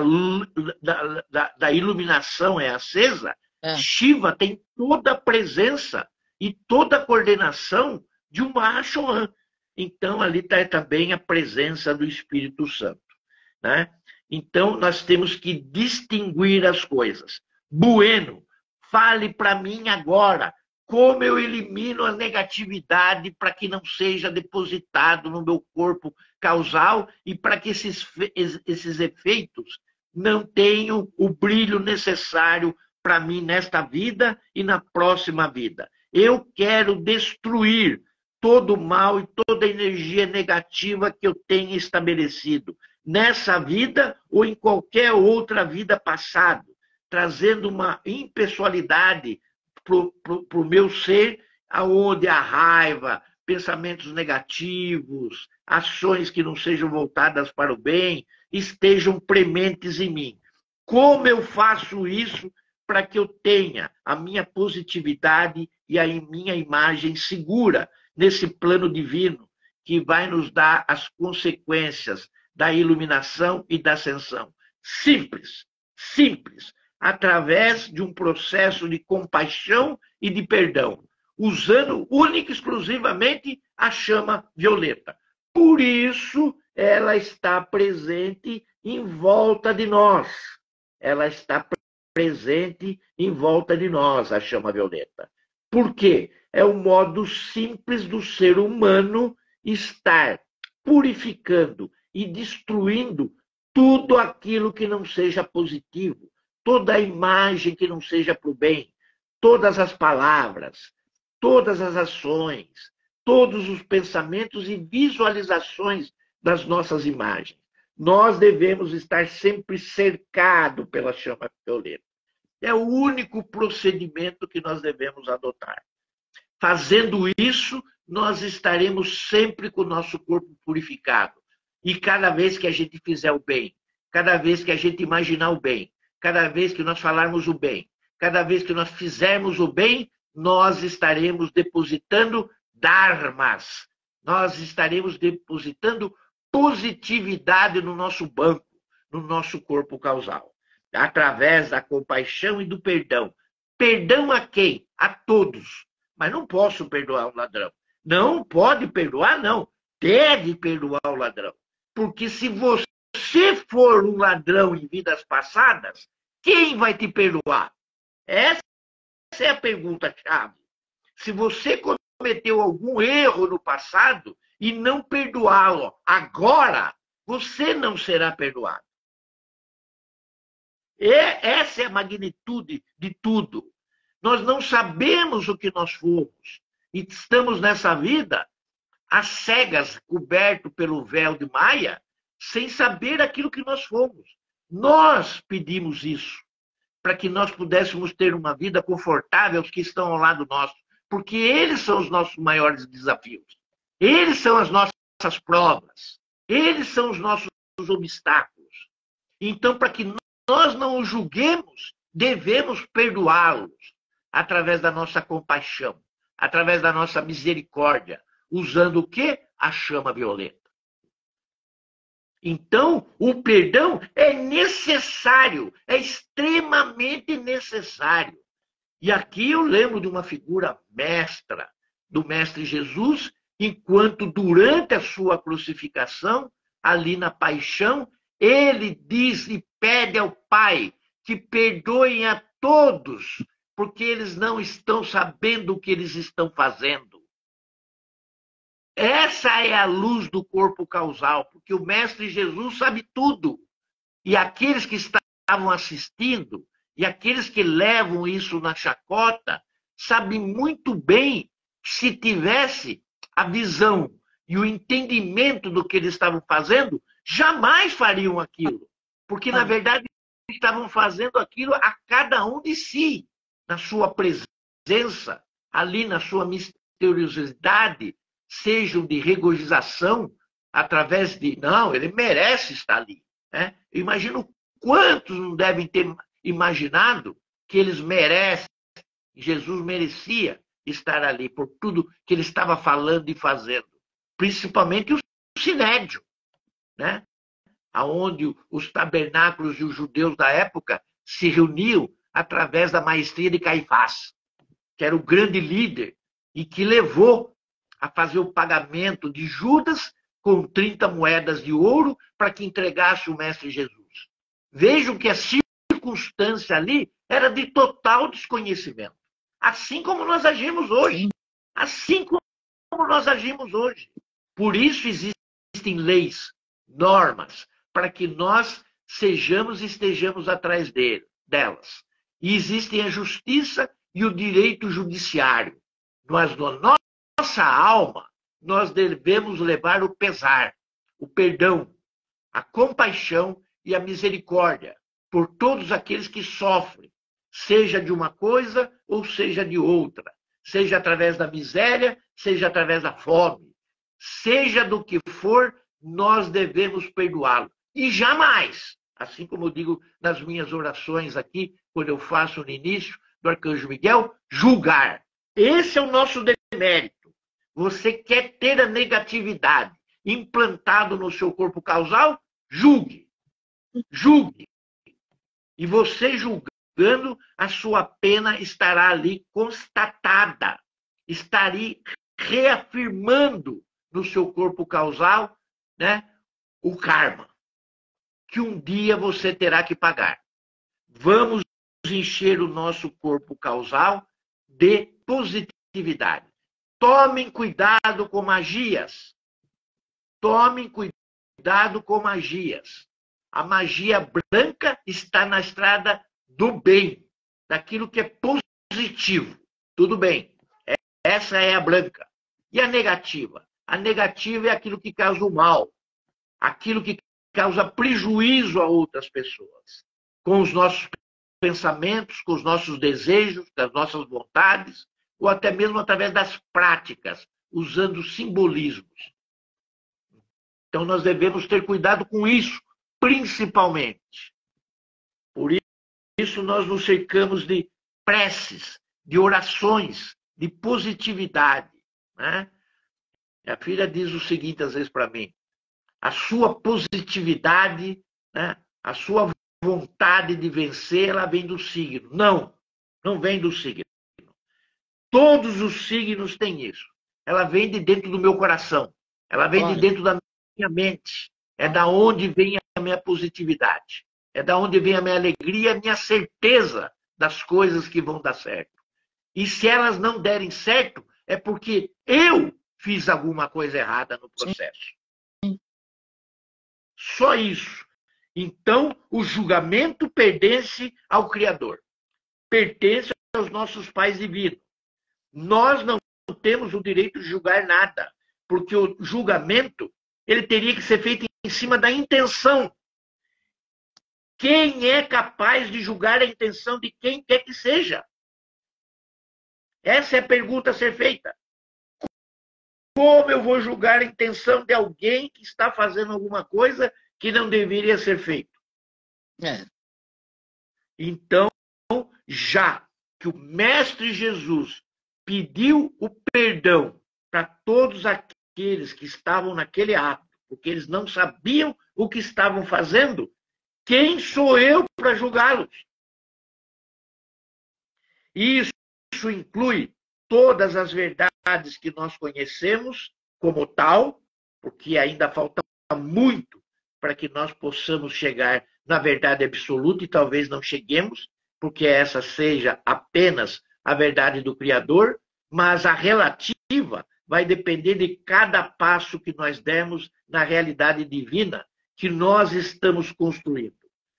da, da, da iluminação é acesa, é. Shiva tem toda a presença e toda a coordenação de um Mahachohan. Então, ali está também a presença do Espírito Santo, né? Então, nós temos que distinguir as coisas. Bueno, fale para mim agora como eu elimino a negatividade para que não seja depositado no meu corpo causal e para que esses, esses efeitos não tenham o brilho necessário para mim nesta vida e na próxima vida. Eu quero destruir todo o mal e toda a energia negativa que eu tenha estabelecido nessa vida ou em qualquer outra vida passada, trazendo uma impessoalidade para o meu ser, aonde a raiva, pensamentos negativos, ações que não sejam voltadas para o bem, estejam prementes em mim. Como eu faço isso para que eu tenha a minha positividade e a minha imagem segura nesse plano divino que vai nos dar as consequências da iluminação e da ascensão? Simples, simples, através de um processo de compaixão e de perdão, usando única e exclusivamente a chama violeta. Por isso, ela está presente em volta de nós. Ela está presente em volta de nós, a chama violeta. Por quê? É o modo simples do ser humano estar purificando e destruindo tudo aquilo que não seja positivo, toda a imagem que não seja para o bem, todas as palavras, todas as ações, todos os pensamentos e visualizações das nossas imagens. Nós devemos estar sempre cercados pela chama violeta. É o único procedimento que nós devemos adotar. Fazendo isso, nós estaremos sempre com o nosso corpo purificado. E cada vez que a gente fizer o bem, cada vez que a gente imaginar o bem, cada vez que nós falarmos o bem, cada vez que nós fizermos o bem, nós estaremos depositando dharmas. Nós estaremos depositando positividade no nosso banco, no nosso corpo causal, através da compaixão e do perdão. Perdão a quem? A todos. Mas não posso perdoar o ladrão. Não pode perdoar, não. Deve perdoar o ladrão. Porque se você for um ladrão em vidas passadas, quem vai te perdoar? Essa é a pergunta-chave. Se você cometeu algum erro no passado e não perdoá-lo agora, você não será perdoado. E essa é a magnitude de tudo. Nós não sabemos o que nós fomos. E estamos nessa vida, às cegas, coberto pelo véu de Maia, sem saber aquilo que nós fomos. Nós pedimos isso, para que nós pudéssemos ter uma vida confortável aos que estão ao lado nosso. Porque eles são os nossos maiores desafios. Eles são as nossas provas. Eles são os nossos obstáculos. Então, para que nós não os julguemos, devemos perdoá-los através da nossa compaixão, através da nossa misericórdia, usando o quê? A chama violeta. Então, o perdão é necessário, é extremamente necessário. E aqui eu lembro de uma figura mestra, do Mestre Jesus, enquanto durante a sua crucificação, ali na paixão, ele diz e pede ao Pai que perdoem a todos, porque eles não estão sabendo o que eles estão fazendo. Essa é a luz do corpo causal, porque o Mestre Jesus sabe tudo. E aqueles que estavam assistindo, e aqueles que levam isso na chacota, sabem muito bem que se tivesse a visão e o entendimento do que eles estavam fazendo, jamais fariam aquilo. Porque, na verdade, estavam fazendo aquilo a cada um de si, na sua presença, ali na sua misteriosidade, sejam de regozijação, através de, não, ele merece estar ali. Né? Eu imagino quantos não devem ter imaginado que eles merecem, Jesus merecia estar ali, por tudo que ele estava falando e fazendo. Principalmente o sinédrio, né? Onde os tabernáculos e os judeus da época se reuniam através da maestria de Caifás, que era o grande líder e que levou a fazer o pagamento de Judas com trinta moedas de ouro para que entregasse o Mestre Jesus. Vejam que a circunstância ali era de total desconhecimento. Assim como nós agimos hoje. Assim como nós agimos hoje. Por isso existem leis, normas, para que nós sejamos e estejamos atrás dele, delas. E existem a justiça e o direito judiciário. Mas na nossa alma, nós devemos levar o pesar, o perdão, a compaixão e a misericórdia por todos aqueles que sofrem, seja de uma coisa ou seja de outra, seja através da miséria, seja através da fome, seja do que for, nós devemos perdoá-lo. E jamais, assim como eu digo nas minhas orações aqui, quando eu faço no início do Arcanjo Miguel, julgar. Esse é o nosso demérito. Você quer ter a negatividade implantado no seu corpo causal? Julgue. Julgue. E você julgando, a sua pena estará ali constatada. Estará reafirmando no seu corpo causal, né, o karma, que um dia você terá que pagar. Vamos encher o nosso corpo causal de positividade. Tomem cuidado com magias. Tomem cuidado com magias. A magia branca está na estrada do bem, daquilo que é positivo. Tudo bem. Essa é a branca. E a negativa? A negativa é aquilo que causa o mal. Aquilo que causa prejuízo a outras pessoas. Com os nossos pensamentos, com os nossos desejos, com as nossas vontades, ou até mesmo através das práticas, usando simbolismos. Então nós devemos ter cuidado com isso, principalmente. Por isso nós nos cercamos de preces, de orações, de positividade, né? Minha filha diz o seguinte às vezes para mim: a sua positividade, né, a sua vontade de vencer, ela vem do signo. Não, não vem do signo. Todos os signos têm isso. Ela vem de dentro do meu coração. Ela vem Olha. de dentro da minha mente. É da onde vem a minha positividade. É da onde vem a minha alegria, a minha certeza das coisas que vão dar certo. E se elas não derem certo, é porque eu fiz alguma coisa errada no processo. Sim. Só isso. Então, o julgamento pertence ao Criador. Pertence aos nossos pais divinos. Nós não temos o direito de julgar nada, porque o julgamento ele teria que ser feito em cima da intenção. Quem é capaz de julgar a intenção de quem quer que seja? Essa é a pergunta a ser feita. Como eu vou julgar a intenção de alguém que está fazendo alguma coisa que não deveria ser feito? É. Então, já que o Mestre Jesus pediu o perdão para todos aqueles que estavam naquele ato, porque eles não sabiam o que estavam fazendo, quem sou eu para julgá-los? Isso inclui todas as verdades que nós conhecemos como tal, porque ainda falta muito para que nós possamos chegar na verdade absoluta e talvez não cheguemos, porque essa seja apenas a verdade do Criador, mas a relativa vai depender de cada passo que nós demos na realidade divina que nós estamos construindo.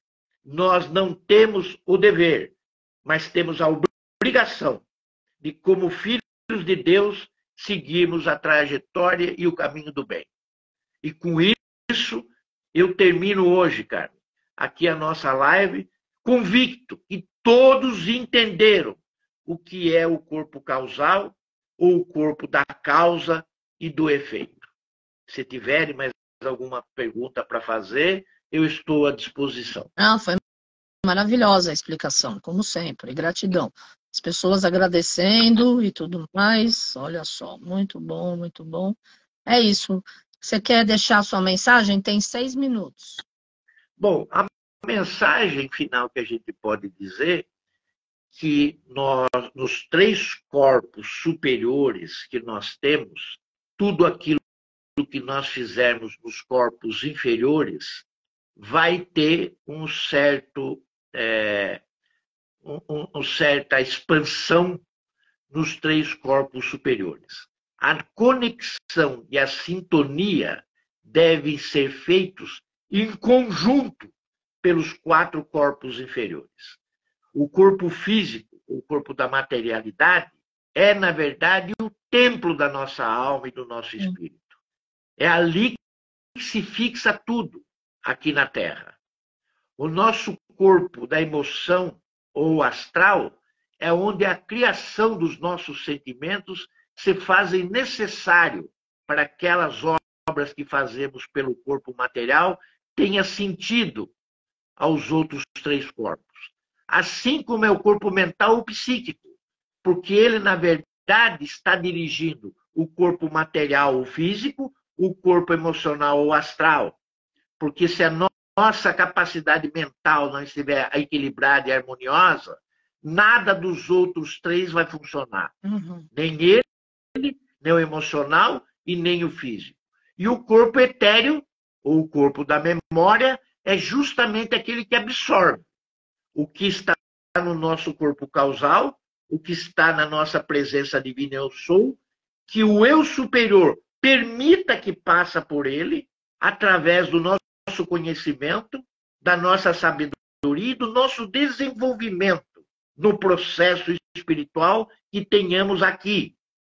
Nós não temos o dever, mas temos a obrigação de, como filhos de Deus, seguirmos a trajetória e o caminho do bem. E com isso, eu termino hoje, Carmen, aqui a nossa live, convicto que todos entenderam o que é o corpo causal ou o corpo da causa e do efeito. Se tiverem mais alguma pergunta para fazer, eu estou à disposição. Ah, foi maravilhosa a explicação, como sempre. Gratidão. As pessoas agradecendo e tudo mais. Olha só, muito bom, muito bom. É isso. Você quer deixar sua mensagem? Tem seis minutos. Bom, a mensagem final que a gente pode dizer que nós, nos três corpos superiores que nós temos, tudo aquilo que nós fizermos nos corpos inferiores vai ter um certo, é, um, um certa expansão nos três corpos superiores. A conexão e a sintonia devem ser feitos em conjunto pelos quatro corpos inferiores. O corpo físico, o corpo da materialidade, é, na verdade, o templo da nossa alma e do nosso espírito. É ali que se fixa tudo aqui na Terra. O nosso corpo da emoção ou astral é onde a criação dos nossos sentimentos se fazem necessário para que aquelas obras que fazemos pelo corpo material tenha sentido aos outros três corpos. Assim como é o corpo mental ou psíquico, porque ele, na verdade, está dirigindo o corpo material ou físico, o corpo emocional ou astral. Porque se a nossa capacidade mental não estiver equilibrada e harmoniosa, nada dos outros três vai funcionar. Uhum. Nem ele, nem o emocional e nem o físico. E o corpo etéreo, ou o corpo da memória, é justamente aquele que absorve o que está no nosso corpo causal, o que está na nossa presença divina eu sou, que o eu superior permita que passa por ele, através do nosso conhecimento, da nossa sabedoria e do nosso desenvolvimento no processo espiritual que tenhamos aqui.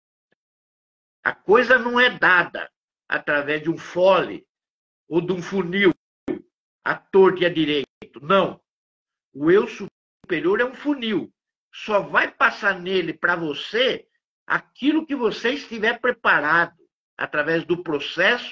A coisa não é dada através de um fole ou de um funil, à torta e à direita. Não. O eu superior é um funil. Só vai passar nele para você aquilo que você estiver preparado, através do processo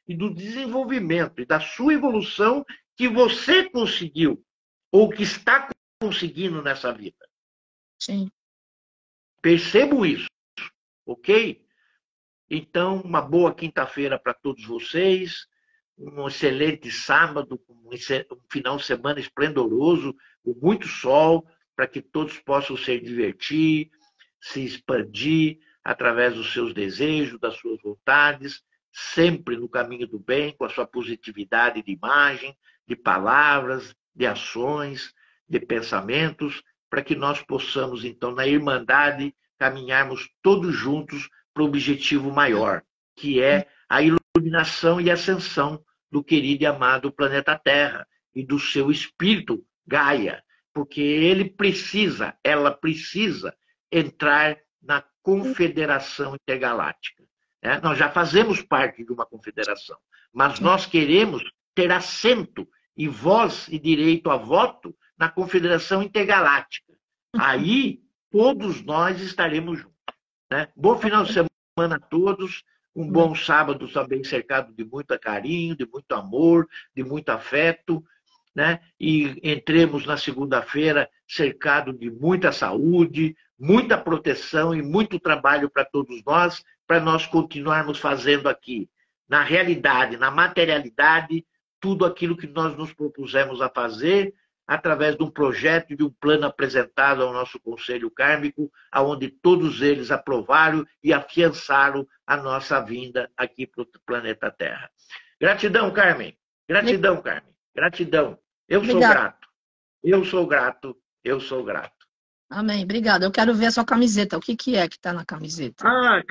e do desenvolvimento e da sua evolução que você conseguiu ou que está conseguindo nessa vida. Sim. Percebo isso, ok? Então, uma boa quinta-feira para todos vocês, um excelente sábado, um final de semana esplendoroso, com muito sol, para que todos possam se divertir, se expandir através dos seus desejos, das suas vontades, sempre no caminho do bem, com a sua positividade de imagem, de palavras, de ações, de pensamentos, para que nós possamos, então, na irmandade, caminharmos todos juntos para o objetivo maior, que é a iluminação e ascensão do querido e amado planeta Terra e do seu espírito Gaia, porque ele precisa, ela precisa entrar na Confederação Intergaláctica. É, nós já fazemos parte de uma confederação, mas nós queremos ter assento e voz e direito a voto na Confederação Intergaláctica. Aí, todos nós estaremos juntos. Né? Bom final de semana a todos, um bom sábado também cercado de muito carinho, de muito amor, de muito afeto, né? E entremos na segunda-feira cercado de muita saúde, muita proteção e muito trabalho para todos nós, para nós continuarmos fazendo aqui, na realidade, na materialidade, tudo aquilo que nós nos propusemos a fazer, através de um projeto e de um plano apresentado ao nosso Conselho Kármico, onde todos eles aprovaram e afiançaram a nossa vinda aqui para o planeta Terra. Gratidão, Carmen. Gratidão, Carmen. Gratidão. Eu sou Obrigada. grato. Eu sou grato. Eu sou grato. Amém. Obrigada. Eu quero ver a sua camiseta. O que, que é que está na camiseta? Ah,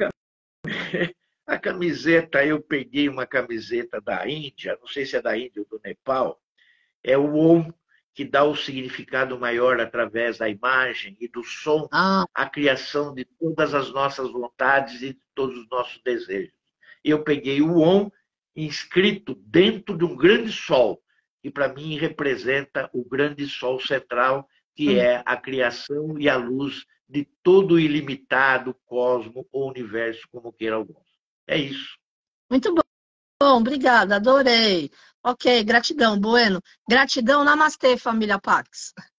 a camiseta, eu peguei uma camiseta da Índia, não sei se é da Índia ou do Nepal, é o Om, que dá o significado maior através da imagem e do som, Ah. a criação de todas as nossas vontades e de todos os nossos desejos. Eu peguei o Om inscrito dentro de um grande sol, que para mim representa o grande sol central, que hum. é a criação e a luz de todo o ilimitado cosmo ou universo, como queira alguns. É isso. Muito bom. Bom, obrigada, adorei. Ok, gratidão, Bueno. Gratidão, namastê, família Pax.